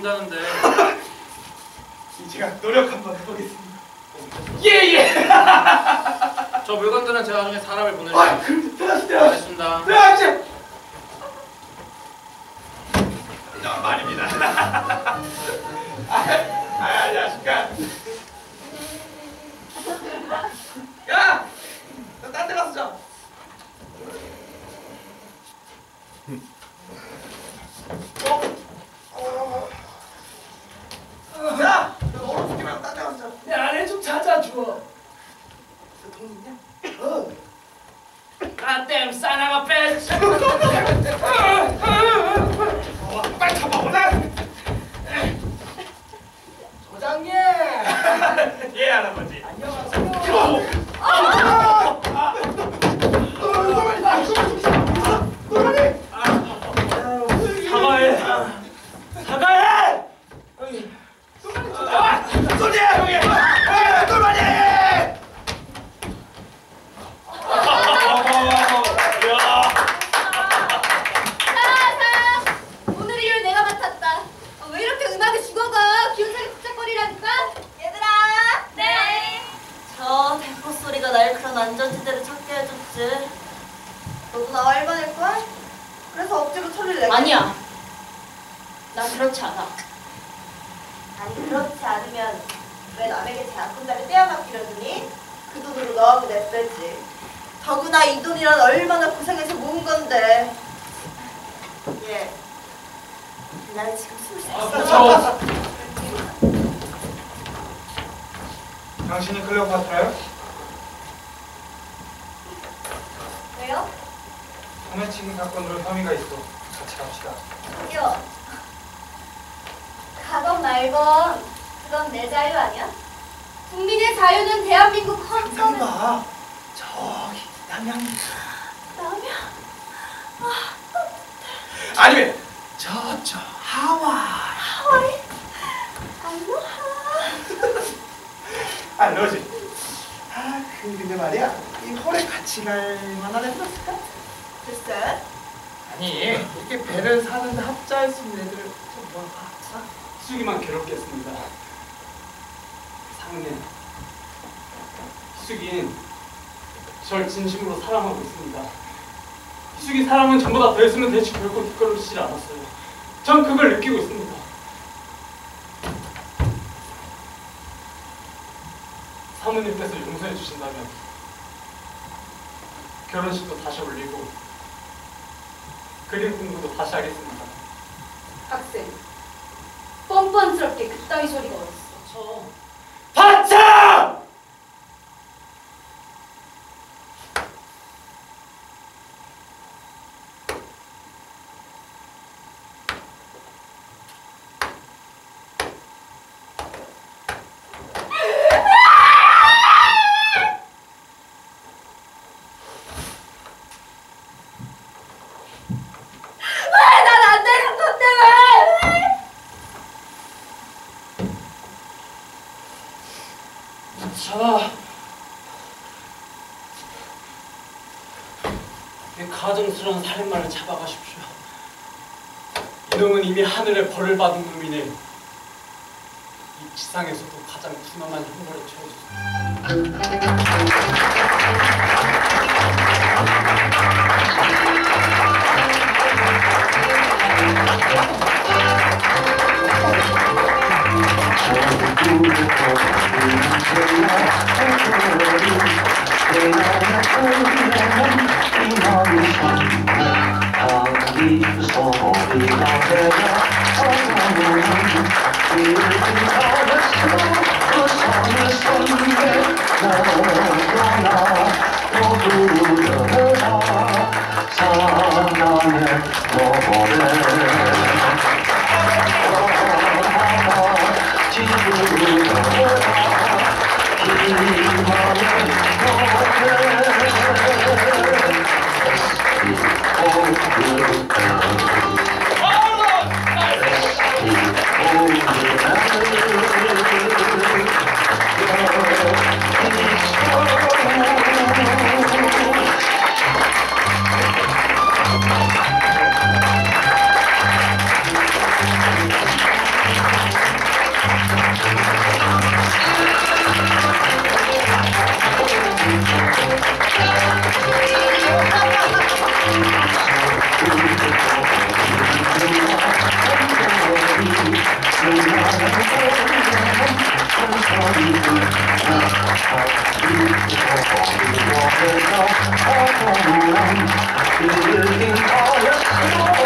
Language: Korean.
주신다는데. 제가 노력 한번 해보겠습니다. 예. 저 물건들은 제가 나중에 사람을 보내려고. 그럼 들어가시죠. 알겠습니다. 들어가시죠. 말입니다. 안녕하십니까. 야! 너 딴 데 가서 자. 자! 너 얼어 죽지 말고 딴 데 가서 자. 내 안에 좀 찾아줘. 너 돈 있냐? 아땜 싸나가 뺐. 빨리 잡아보자. 소장님. 예, 할아버지. 안녕하세요. 사과해. 사과해. 소리야 형이. 돌만이. 오늘 일을 내가 맡았다. 왜 이렇게 음악에 죽어가? 기운차게 푹짝거리라니까? 얘들아! 네! 저 대포 소리가 날 그런 안전지대로 찾게 해줬지. 너도 나와 일반일걸? 그래서 억지로 처리를 내가 아니야. 나 그렇지 않아. 아니 그렇지 않으면 왜 남에게 제약금자를 떼어맡기려더니 그 돈으로 너하고 냈빼지. 더구나 이 돈이란 얼마나 고생해서 모은 건데. 예. 나는 지금 숨을 수 있어. 당신이 클레오파트라요? 왜요? 소매치기 사건으로 혐의가 있어. 같이 갑시다. 저기요. 가건 말건 그건 내 자유 아니야? 국민의 자유는 대한민국 헌법에 봐. 저기 남양. 나면 아니면 저쪽 하와이. 하와이 알로하. 알로지. 근데 말이야, 이 홀에 같이 갈 만한 애들 없을까? 글쎄. 아니, 이렇게 배를 사는데 합자할 수 있는 애들을 좀 모아봐. 희숙이만 괴롭겠습니다. 사모님, 희숙이는 절 진심으로 사랑하고 있습니다. 희숙이 사랑은 전보다 더했으면 대체 결코 뒷걸음치지 않았어요. 전 그걸 느끼고 있습니다. 사모님께서 용서해 주신다면 결혼식도 다시 올리고 그림 공부도 다시 하겠습니다. 학생. 뻔뻔스럽게 그따위 소리가 어딨어. 바차! 이 가증스러운 살인마를 잡아가십시오. 이놈은 이미 하늘의 벌을 받은 놈이네. 이 지상에서도 가장 둔함한 형벌을 Oh, 어려워